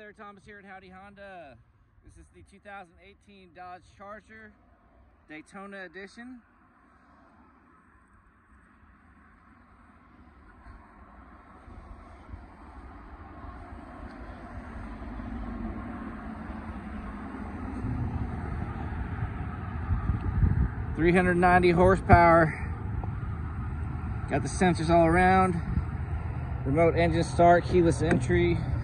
there, Thomas here at Howdy Honda. This is the 2018 Dodge Charger Daytona edition. .390 horsepower. Got the sensors all around. Remote engine start, keyless entry.